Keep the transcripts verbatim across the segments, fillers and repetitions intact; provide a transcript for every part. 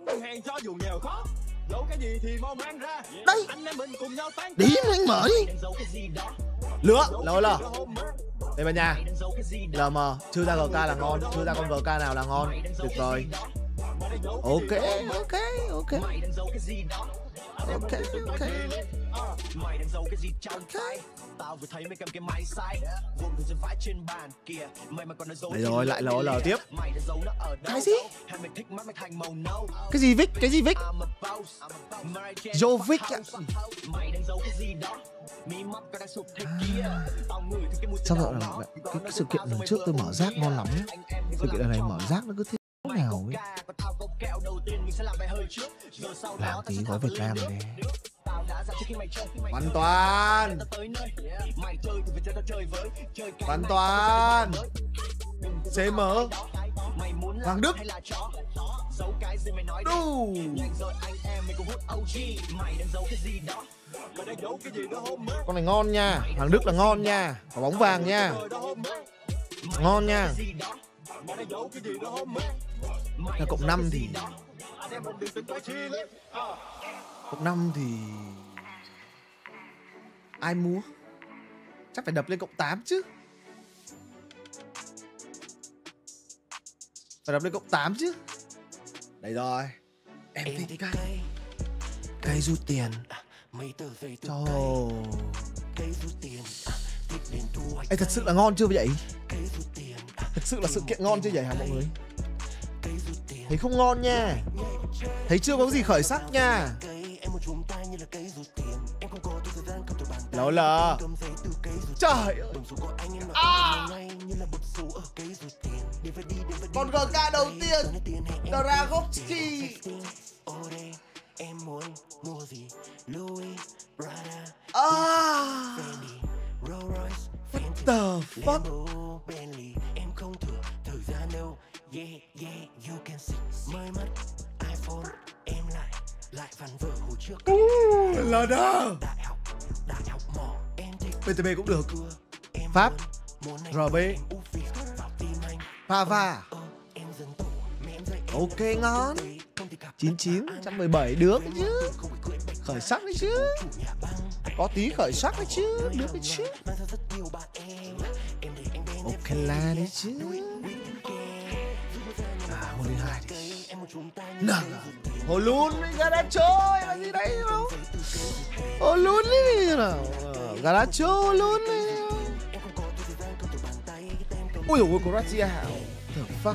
ngân hàng cho dù nghèo khó. Dẫu cái gì thì mau mang ra. Đây. Anh em mình cùng nhau tán. Đi anh mở đi. Lửa, lỡ lỡ. Tây Ban Nha. lờ em, chưa ra giê ca là ngon, chưa ra con giê ca nào là ngon. Tuyệt vời. Ok, ok, ok. Ok, ok. Đây rồi, lại lờ lờ tiếp. Cái gì? Cái gì Vic? Cái gì Vic? Jovic ạ. Sao vậy là cái, cái sự kiện lần trước tôi mở rác ngon lắm nhé. Sự kiện lần này mở rác nó cứ thế nào ấy. Làm tí gói Việt Nam này. Hoàn toàn. Hoàn toàn. xê em Hoàng Đức. Đù. Con này ngon nha. Hoàng Đức là ngon nha. Quả bóng vàng nha. Ngon nha. Là cộng năm thì cộng năm thì ai mua? Chắc phải đập lên cộng tám chứ. Phải đập lên cộng tám chứ. Đây rồi. Em thích cây. Cây rút tiền. Trời. Ê, thật sự là ngon chưa vậy? Thật sự là sự kiện ngon chưa vậy hả mọi người? Thấy không ngon nha. Thấy chưa có gì khởi sắc nha. Lỡ lờ. Trời ơi. À. Con giê ca đầu tiên Dragovski. À. What the fuck? Yeah, yeah, you can see. Mới mất iPhone, em lại lại phản vợ hồi trước. Là đó. bê tê bê cũng được. Pháp, rờ bê, Pava. Ok ngon. chín chín, một một bảy được chứ. Khởi sắc đấy chứ. Có tí khởi sắc đấy chứ. Được đấy chứ. Ok là đấy chứ. À, một hai đi. Nào, hồ luôn Garnacho là gì đấy không? Hồ luôn đi nào. Garnacho luôn đi. Ui dồi ôi, Croatia. The fuck.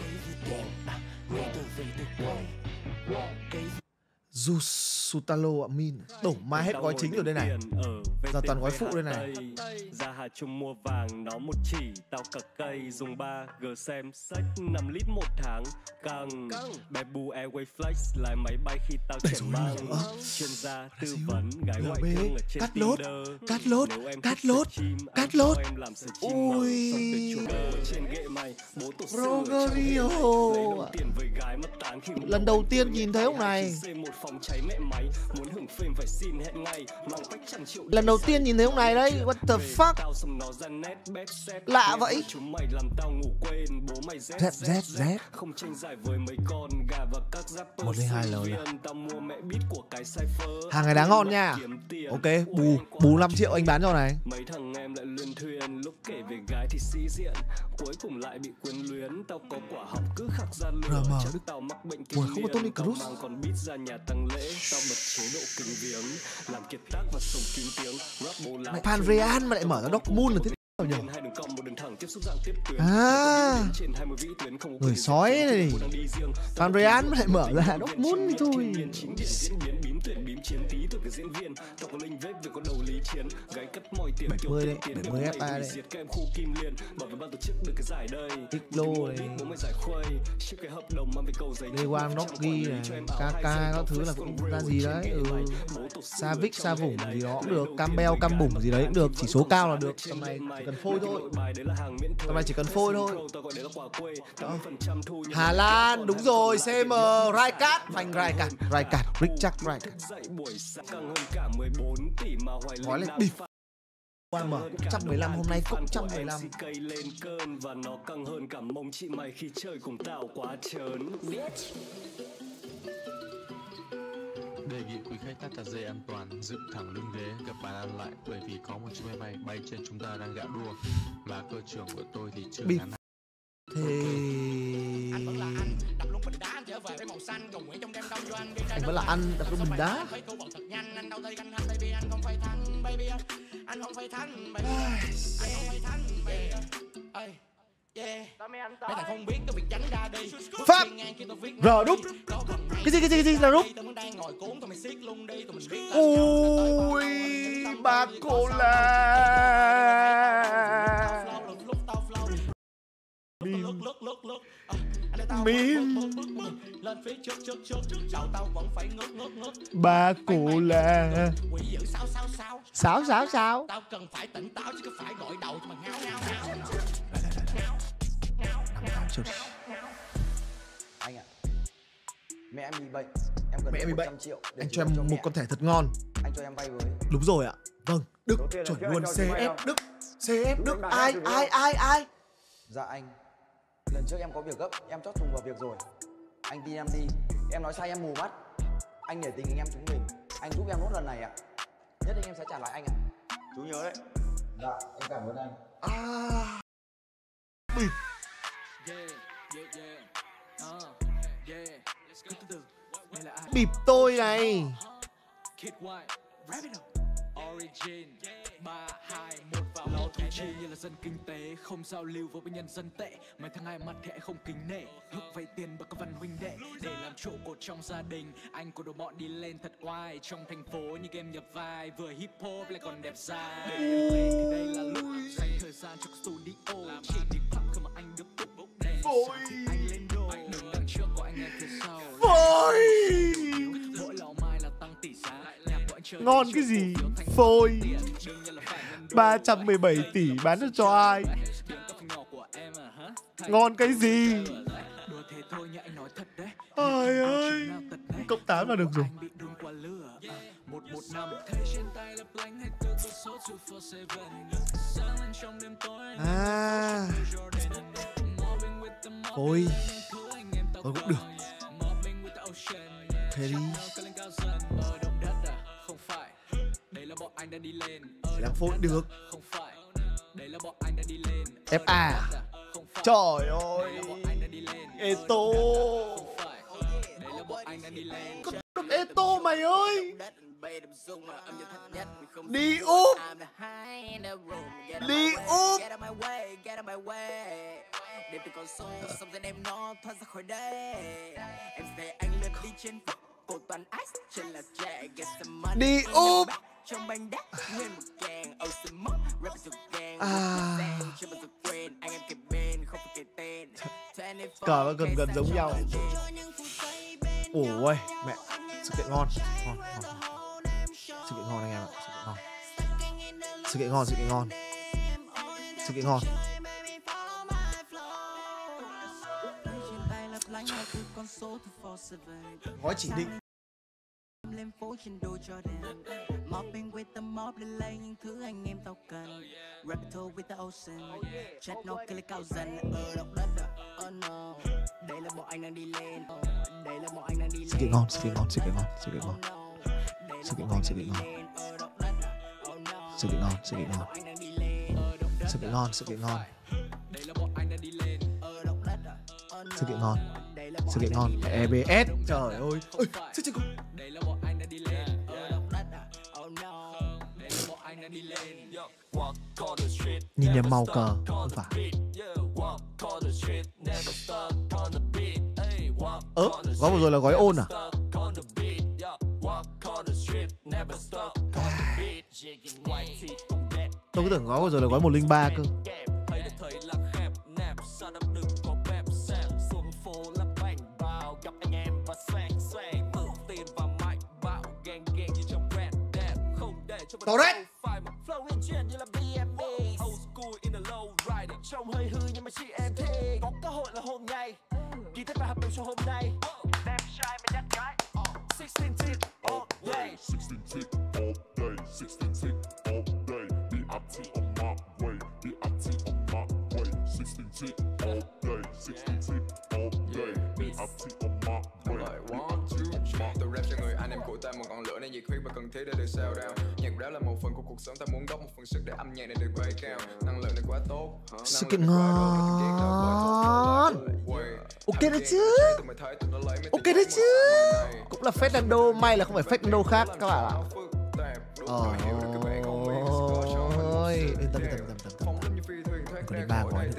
Jusutalo Amin. Đổ ma hết gói chính rồi đây này. Giờ toàn gói phụ đây này. Ra Hà Trung mua vàng nó một chỉ. Tao cật cây dùng ba G xem sách năm lít một tháng. Căng bé bu Airway Flex lái máy bay khi tao chuyển mang. Chuyên gia tư vấn gái ngoại thương ở trên cắt lốt, Tinder. cắt lốt, cắt lốt, cắt lốt. Ui Rogerio. Lần đầu tiên nhìn thấy ông này. Lần đầu tiên nhìn thấy ông này đấy. What the fuck. Lạ vậy. Z Z Z một linh hai lời. Hàng này đáng ngon nha. Ok, bù bù năm triệu anh bán cho này. Mấy thằng em lại luyên thuyền lúc kể về gái thì sĩ diện, cuối cùng lại bị quyến luyến. Tao có quả học cứ khắc ra lửa, chắc tao mắc bệnh kinh không có Tony Cruz. Mang còn beat ra nhà tăng lễ, tao bật chế độ kính viếng, làm kiệt tác và sống kín tiếng. Rap bồ lá Panrean mà lại mở ra Dortmund là thế nào nhỉ? À, người sói này. Panrean mà lại mở ra Dortmund thì thôi. bảy mươi đấy, bảy mươi ép a đấy. Ticlo này. Lewandowski này, Kaka các thứ là cũng ra gì đấy. Ừ. Savic, Sa Vủng gì đó cũng được, Campbell, Cam Bủng gì đấy cũng được, chỉ số cao là được. Tầm này chỉ cần phôi thôi. Tầm này chỉ cần phôi thôi. Đó. Hà Lan, đúng rồi, xê em, Rijkaard, Phanh Rijkaard, Rijkaard, Richard Rijkaard. Gói lên bịp. Qua mở cũng một trăm mười lăm, hôm nay cũng một trăm mười lăm. Lên cơn và nó căng hơn cả mông chị mày khi chơi cùng tao quá trớn. Đề nghị quý khách thắt chặt dây an toàn, dựng thẳng lưng ghế, gập bàn ăn lại, bởi vì có một chiếc máy bay bay trên chúng ta đang gạ đua và cơ trưởng của tôi thì chưa Bịp. ngắn. Thì Anh vẫn là anh, đập luôn bình đá anh trở về với màu xanh, cầu nguyện trong đêm đông cho anh. anh vẫn là anh đập luôn bình đá. Phải thua bật thật nhanh, anh đâu thấy canh anh baby, anh không phải thắng baby, anh không phải thắng baby, anh không phải thắng baby. Ê, yeah. Mấy thằng không biết tôi bị tránh ra đi. Pháp R đúc. Cái gì cái gì cái gì là đúc? Ui bà cô là Mìm bà cô là Sáo sáo sáo. Tao cần phải tỉnh táo chứ không phải gọi đầu mà ngáo ngáo ngáo. Anh ạ, mẹ em bị bệnh, em cần Mẹ em bị một bệnh. trăm triệu để Anh chữa cho em cho một mẹ. con thẻ thật ngon. Anh cho em vay với. Đúng rồi ạ. Vâng, Đức Đầu tiên là chuẩn trước luôn. anh cho xê chị vay ép không? Đức, xê ép Đúng Đức. đánh Ai bạc ai rồi. ai ai? Dạ anh, lần trước em có việc gấp, em chót trùng vào việc rồi. Anh tin em đi, em nói sai em mù mắt. Anh nể tình anh em chúng mình, anh giúp em nốt lần này ạ. Nhất định em sẽ trả lại anh ạ. Chú nhớ đấy. Dạ, em cảm ơn anh. À. Bịp. Bịp tôi này. Origin ba hai một vào lo thu chi như là dân kinh tế, không giao lưu với nhân dân tệ. Mấy thằng ai mặt thẻ không kính nể, hước vay tiền bởi các văn huynh đệ để làm trụ cột trong gia đình. Anh của đội bọn đi lên thật oai trong thành phố như game nhập vai, vừa hip hop lại còn đẹp dai. Lên thì đây là lúc dành thời gian cho studio, chỉ đi club không mà anh được bục đèn. Anh lên đô, đường đằng trước của anh em phía sau. Phôi. Mỗi lọ mai là tăng tỷ giá. Ngon cái gì? Phôi. ba trăm mười bảy tỷ bán được cho ai? Ngon cái gì? Ai ơi. Cộng tám là được rồi. À. Ôi. Thôi cũng được. Thế đi. Chỉ làm phốt được. ép a. Trời ơi. Eto. Có được Eto mày ơi. Đi úp. Đi úp. Đi úp. À. Cờ nó gần gần giống nhau. Ôi mẹ, sự kiện ngon, ngon, ngon. Sự kiện ngon anh em ạ, sự kiện ngon. Sự kiện ngon, sự kiện ngon. Sự kiện ngon. Gói chỉ định. Lên phố trên đôi Jordan, mopping with the mob lên lấy những thứ anh em tao cần. Rapito with the ocean, chat nó cái lấy cao dần ở độc đất. Oh no, đây là bọn anh đang đi lên. Đây là bọn anh đang đi lên. Sự kiện ngon, sự kiện ngon, sự kiện ngon, sự kiện ngon. Sự kiện ngon, sự kiện ngon. Sự kiện ngon, sự kiện ngon. Sự kiện ngon, sự kiện ngon. Sự kiện ngon. Sự kiện ngon. e bê ét. Trời ơi. Ôi, chết chết con. Nhìn nhầm màu cờ không phải. Ơ, gói vừa rồi là gói ôn à? Tôi cứ tưởng gói vừa rồi là gói một không ba cơ. Tao đấy. Trông hơi hư nhưng mà chị em thì có cơ hội là hôm nay ghi tất cả hợp đồng cho hôm nay. Đẹp trai mà nhát gái. sixteen tip all day. sixteen tip all day. sixteen tip all day. Be upty on my way. Be upty on my way. sixteen tip all day. sixteen tip all day. Be upty on my way. Be upty Tôi rap cho người anh em của ta một ngọn lửa nên nhiệt huyết và cần thiết để được sao down. Nhạc rap là một phần của cuộc sống, ta muốn góp một phần sức để âm nhạc này được bay cao. Năng lượng này quá tốt. Sự kiện ngon. Ok đấy chứ. Ok đấy chứ. Cũng là Fernando, may là không phải Fernando khác các bạn ạ. Ôi, yên tâm yên tâm yên tâm yên tâm. Còn đến ba gói nữa.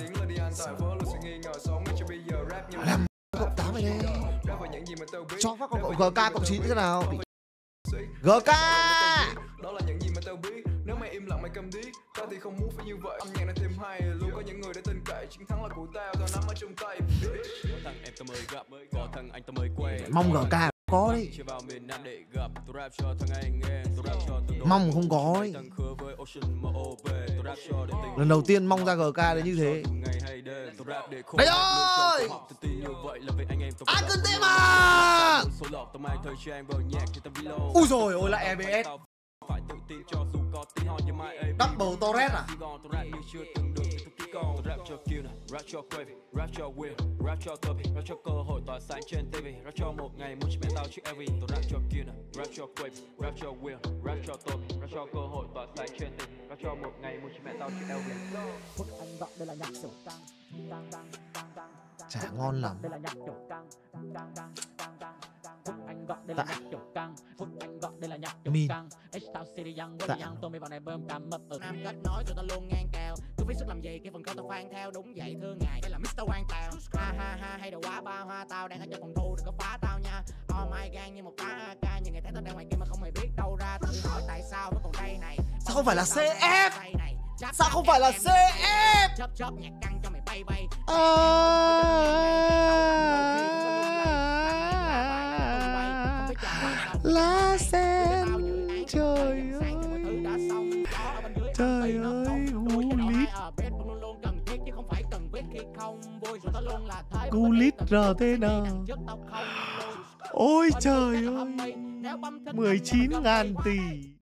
Làm cộng tám này đi. Cho phát con cậu giê ca cộng chín thế nào? giê ca. Đó là những gì mà tao biết. Nếu mày im lặng mày cầm điếc, tao thì không muốn phải như vậy. Âm nhạc này thêm hay, luôn có những người để tin cậy. Chiến thắng là của tao, tao nắm ở trong tay. Có thằng em tao mới gặp, có thằng anh tao mới quen. Mong giê ca có đi. Mong không có đi. Lần đầu tiên mong ra giê ca đến như thế. Đây rồi. Ai cần tệ mà. Ui rồi ôi lại e bê ét. Double Torres à? Rap cho kill nè, rap cho quay, rap cho will, rap cho cơ bị, rap cho cơ hội tỏa sáng trên ti vi, rap cho một ngày muốn chỉ mẹ tao chiếc Every. Tôi rap cho kill nè, rap cho quay, rap cho will, rap cho cơ bị, rap cho cơ hội tỏa sáng trên ti vi, rap cho một ngày muốn chỉ mẹ tao chiếc Every. Phúc anh gọi đây là nhạc kiểu căng, căng căng căng căng. Chả ngon lắm. Đây là nhạc kiểu căng, căng căng căng căng. Phúc anh gọi đây là nhạc kiểu căng, Phúc anh gọi đây là nhạc kiểu căng. H-Town City young, what young, tôi mới vào này bơm cam mập ở Nam kết nối tụi tao luôn ngang cao. Cứ phí sức làm gì cái phần câu tao khoan theo đúng vậy thưa ngài. Đây là mít tơ Quang Tào. Ha ha ha hay đồ quá ba hoa tao đang ở trong phòng thu đừng có phá tao nha. Oh my gang như một tá a ca nhưng ngày thấy tao đang ngoài kia mà không hề biết đâu ra. Tự hỏi tại sao vẫn còn đây này. Sao không phải là xê ép? Sao không phải là xê ép? Chớp chớp nhạc căng cho mày bay bay. Lá sen trời ơi. Trời ơi, Gulit. Gulit rờ tê en. Ôi trời ơi, mười chín ngàn tỷ.